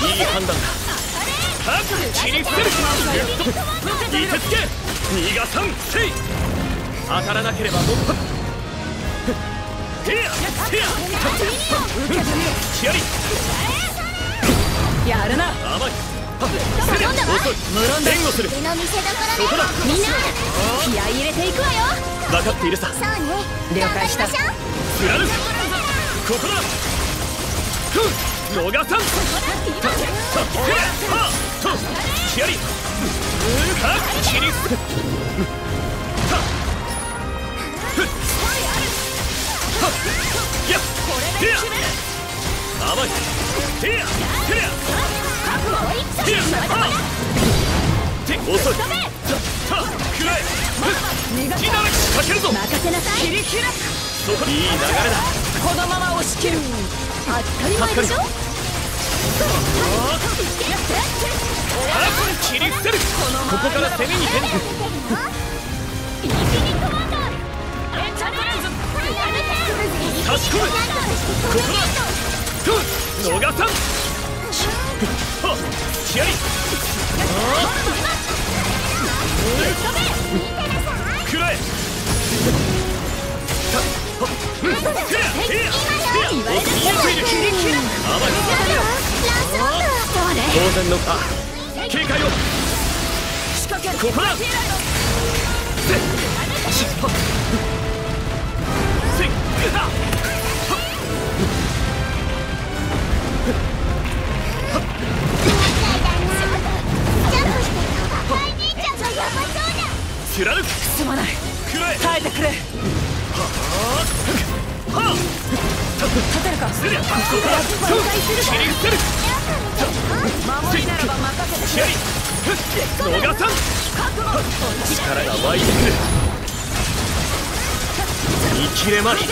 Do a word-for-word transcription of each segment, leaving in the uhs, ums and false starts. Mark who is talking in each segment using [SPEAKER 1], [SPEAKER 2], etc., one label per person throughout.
[SPEAKER 1] いい判断だ。切り捨てる。いてつけ。逃がさん。せい。当たらなければもっと。ヘアヘアヒアリやるな。甘い。無論前後する。そこだ。
[SPEAKER 2] みんな気合い入れていくわよ。
[SPEAKER 1] 分かっているさ。
[SPEAKER 2] そうね、
[SPEAKER 3] 了解した。
[SPEAKER 1] 貫く。ここだ。逃がさん。ヒアリ切り捨て。やっ甘い。ヘアヘアヘア遅い。くらえ。火だらけかけるぞ。
[SPEAKER 2] 任せなさい。
[SPEAKER 3] 切り開く。
[SPEAKER 1] そこにいい流れだ。
[SPEAKER 3] このまま押し切る。
[SPEAKER 2] 当たり前でしょ。
[SPEAKER 1] 切り捨てる。ここから攻めに出る。
[SPEAKER 2] インフィニットワンダー。
[SPEAKER 1] 差し込む。ここだ。逃さん。ヒアリくらえ。当然のあ警戒を。ここだ。貫く。
[SPEAKER 3] すまない。耐えてくれ。立てるか。
[SPEAKER 1] 切り捨てる。
[SPEAKER 3] 守りならば任せてくれ。
[SPEAKER 1] 逃さん。力が湧いてくる。見切れまい。来い。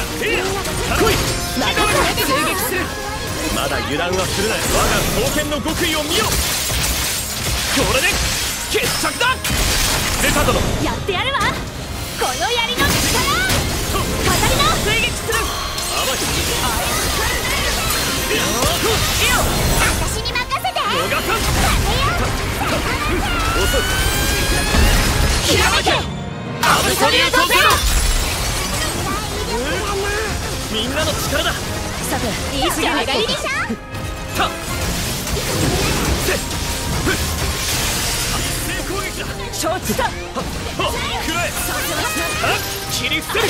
[SPEAKER 3] 追撃する。
[SPEAKER 1] まだ油断はするな。我が刀剣の極意を見よ。これで決着だ。出た殿。
[SPEAKER 2] やってやるわ。この槍の力。カタリナ追撃する。
[SPEAKER 1] 甘い。
[SPEAKER 2] 私に任せて。
[SPEAKER 1] 逃さん。遅い。
[SPEAKER 2] ひらめけ。
[SPEAKER 1] アブソリュートゼロ。みんなの力だ。
[SPEAKER 3] さて、
[SPEAKER 2] いい仕上がりでしょ。
[SPEAKER 1] た攻撃だ。
[SPEAKER 3] 承知だ。
[SPEAKER 1] くらえ。切り捨てる。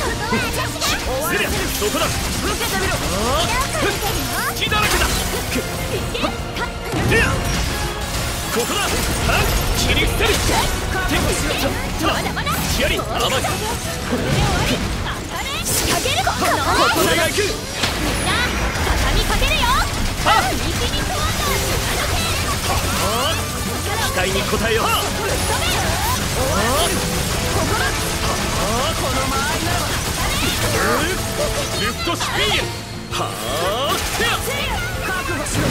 [SPEAKER 1] そこだ。
[SPEAKER 3] 受けてみろ。
[SPEAKER 1] 血だらけだ。ここだ。切り捨てる。
[SPEAKER 2] まだまだ。
[SPEAKER 1] ヒアリ甘い。
[SPEAKER 2] 仕掛ける。こ
[SPEAKER 1] これが行く。
[SPEAKER 2] みんな畳みかけるよ。インフィニットワンダー。
[SPEAKER 1] 期待に応えよう。ルフトシピール。はあ。
[SPEAKER 3] 覚悟しろ。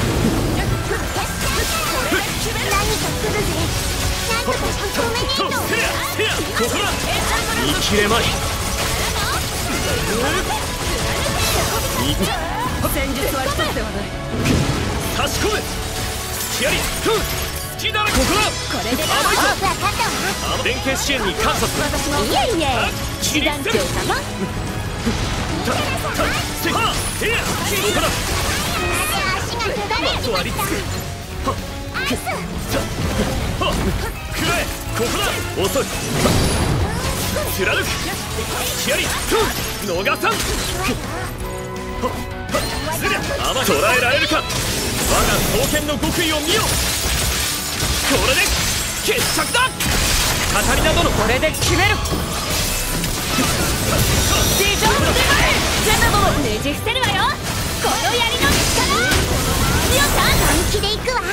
[SPEAKER 2] 何か来るぜ。なんとか止めに行こう。
[SPEAKER 1] ここだ。見切れまい。
[SPEAKER 3] 戦術は一つではない。
[SPEAKER 1] 差し込む。ヒアリ好きだらここだ。
[SPEAKER 2] これで甘いぞ。分かったわ。
[SPEAKER 1] 連携支援に感謝する。
[SPEAKER 3] 私も
[SPEAKER 2] いえいえ。
[SPEAKER 1] 切り捨てる。
[SPEAKER 2] 様。
[SPEAKER 1] たたせはへやここだ。
[SPEAKER 2] 足がすがれるみたいだ。アイス。
[SPEAKER 1] はくらえ。ここだ。遅い。貫く。ヒアリ逃さん。捕らえられるか。我が刀剣の極意を見よ。これで決着だ。カタリナ殿。
[SPEAKER 3] これで決める。地上の出前。ジェナ殿。
[SPEAKER 2] ねじ伏せるわよ。この槍の力。強さ本気でいくわ。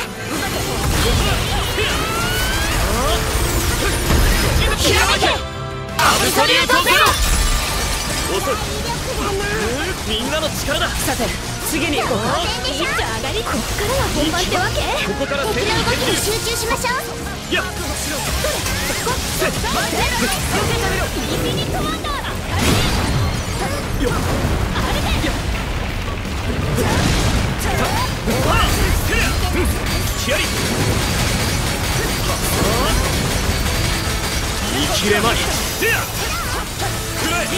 [SPEAKER 1] ひらめけ。アブソリュートゼロ。遅い。みんなの力だ。
[SPEAKER 3] さて、次に行こう。
[SPEAKER 2] 一丁上がり。こっからは本番ってわけ。
[SPEAKER 1] ここから
[SPEAKER 2] 敵の動きに集中しましょう。
[SPEAKER 1] やっせっ
[SPEAKER 2] インフィニットワンダー。
[SPEAKER 1] よっ
[SPEAKER 2] あれで。
[SPEAKER 1] はっせや切れまいでやくらえ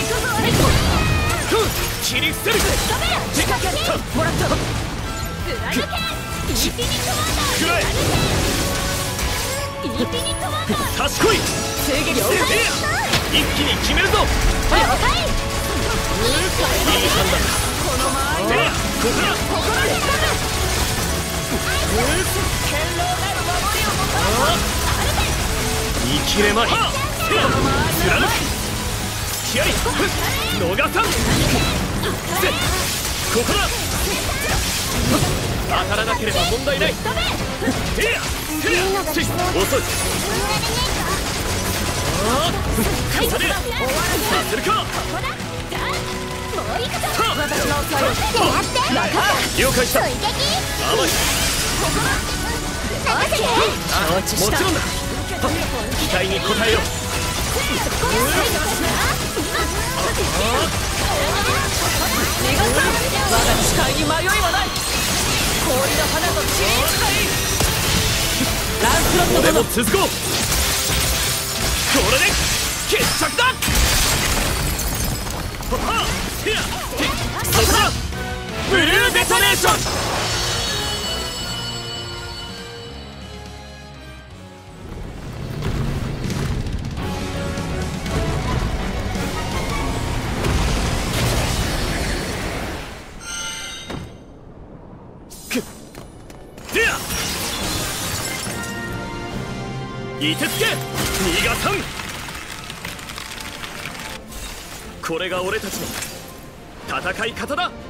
[SPEAKER 1] 切り捨てる
[SPEAKER 3] もらった
[SPEAKER 2] 貫けインフィニットワンダー
[SPEAKER 1] くらえ
[SPEAKER 2] インフィニットワンダー
[SPEAKER 1] 差し来い
[SPEAKER 3] 制限
[SPEAKER 1] でや一気に決めるぞ
[SPEAKER 2] 了解
[SPEAKER 1] いい判断
[SPEAKER 3] この間合い
[SPEAKER 1] でやここだ
[SPEAKER 3] ここまで来たか堅牢なる守りをもたらす
[SPEAKER 1] 見切れまいでや貫く気合い逃さんせここだ当たらなければ問題ないでやでや遅いここでさせるか
[SPEAKER 2] ここだじゃあもう行くぞ
[SPEAKER 3] 私の抑え
[SPEAKER 2] やって
[SPEAKER 1] 了解した
[SPEAKER 2] 追撃
[SPEAKER 1] 甘い
[SPEAKER 2] 任せて
[SPEAKER 3] 承知した
[SPEAKER 1] もちろんだ期待に応えよう
[SPEAKER 3] 逃がさ我が視界に迷いはない氷の花と地に近いランスロット
[SPEAKER 1] 俺も
[SPEAKER 3] 殿
[SPEAKER 1] 続こうこれで決着だはっせやそこだブルーデトネーションいてつけ逃がさんこれが俺たちの戦い方だ